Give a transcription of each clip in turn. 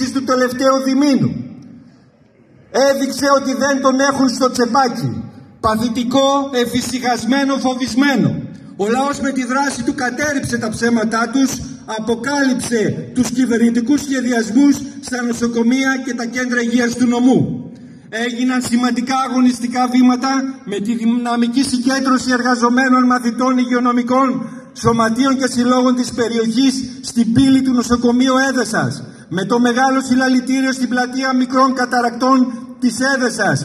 ειδήσεις του τελευταίου διμήνου. Έδειξε ότι δεν τον έχουν στο τσεπάκι. Παθητικό, εφησυχασμένο, φοβισμένο. Ο λαός με τη δράση του κατέρριψε τα ψέματά τους, αποκάλυψε τους κυβερνητικούς σχεδιασμούς στα νοσοκομεία και τα κέντρα υγείας του νομού. Έγιναν σημαντικά αγωνιστικά βήματα με τη δυναμική συγκέντρωση εργαζομένων μαθητών υγειονομικών σωματείων και συλλόγων της περιοχής στην πύλη του νοσοκομείου Έδεσας, με το μεγάλο συλλαλητήριο στην πλατεία μικρών καταρακτών της Έδεσας,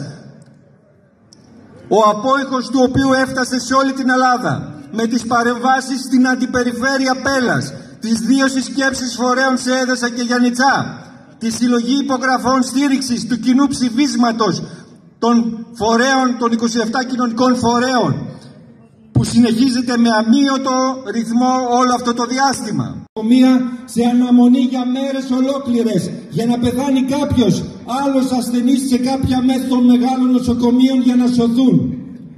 ο απόϊχος του οποίου έφτασε σε όλη την Ελλάδα, με τις παρεμβάσεις στην αντιπεριφέρεια Πέλας, τις 2 συσκέψεις φορέων σε Έδεσα και Γιαννιτσά, τη συλλογή υπογραφών στήριξης του κοινού ψηφίσματος των φορέων, των 27 κοινωνικών φορέων, που συνεχίζεται με αμύωτο ρυθμό όλο αυτό το διάστημα. Σε αναμονή για μέρες ολόκληρες για να πεθάνει κάποιος άλλος ασθενής σε κάποια μέθη των μεγάλων νοσοκομείων για να σωθούν.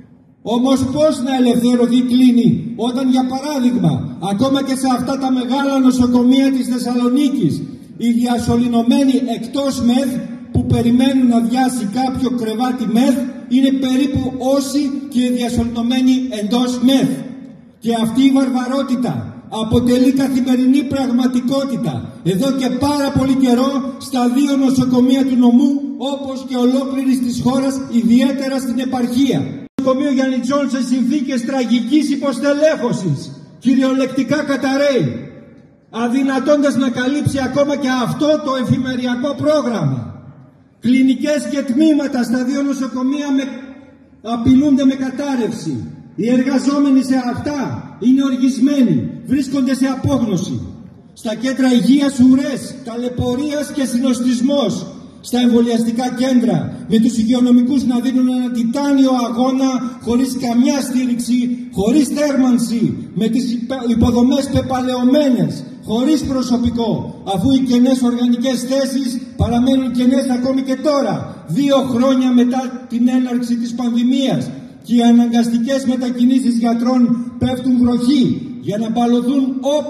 Όμως πώς να ελευθερωθεί κλίνη όταν, για παράδειγμα, ακόμα και σε αυτά τα μεγάλα νοσοκομεία της Θεσσαλονίκης, οι διασωληνωμένοι εκτός ΜΕΘ που περιμένουν να διάσει κάποιο κρεβάτι ΜΕΘ είναι περίπου όσοι και οι διασωληνωμένοι εντός ΜΕΘ. Και αυτή η βαρβαρότητα αποτελεί καθημερινή πραγματικότητα εδώ και πάρα πολύ καιρό στα 2 νοσοκομεία του νομού, όπως και ολόκληρης της χώρας, ιδιαίτερα στην επαρχία. Το νοσοκομείο Γιαννιτσών σε συνθήκες τραγικής υποστελέχωσης κυριολεκτικά καταραίει, αδυνατώντας να καλύψει ακόμα και αυτό το εφημεριακό πρόγραμμα. Κλινικές και τμήματα στα 2 νοσοκομεία απειλούνται με κατάρρευση. Οι εργαζόμενοι σε αυτά είναι οργισμένοι, βρίσκονται σε απόγνωση. Στα κέντρα υγείας ουρές, ταλαιπωρίας και συνοστισμός. Στα εμβολιαστικά κέντρα, με τους υγειονομικούς να δίνουν ένα τιτάνιο αγώνα χωρίς καμιά στήριξη, χωρίς θέρμανση, με τις υποδομές πεπαλαιωμένες, χωρίς προσωπικό, αφού οι κενές οργανικές θέσεις παραμένουν κενές ακόμη και τώρα, 2 χρόνια μετά την έναρξη της πανδημίας, και οι αναγκαστικές μετακινήσεις γιατρών πέφτουν βροχή για να μπαλωθούν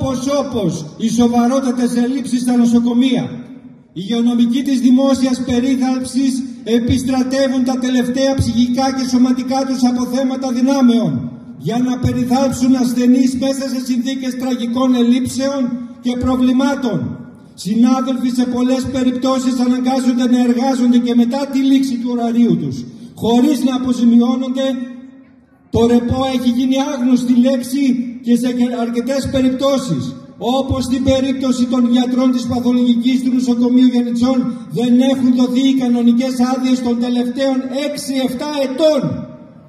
όπως οι σοβαρότατες ελλείψεις στα νοσοκομεία. Οι υγειονομικοί της δημόσιας περίθαλψης επιστρατεύουν τα τελευταία ψυχικά και σωματικά τους αποθέματα δυνάμεων για να περιθάλψουν ασθενείς μέσα σε συνθήκες τραγικών ελλείψεων και προβλημάτων. Συνάδελφοι σε πολλές περιπτώσεις αναγκάζονται να εργάζονται και μετά τη λήξη του ωραρίου τους, χωρίς να αποζημιώνονται. Το ρεπό έχει γίνει άγνωστη λέξη και σε αρκετές περιπτώσεις, όπως στην περίπτωση των γιατρών της παθολογικής του νοσοκομείου Γιαννιτσών, δεν έχουν δοθεί οι κανονικές άδειες των τελευταίων 6-7 ετών.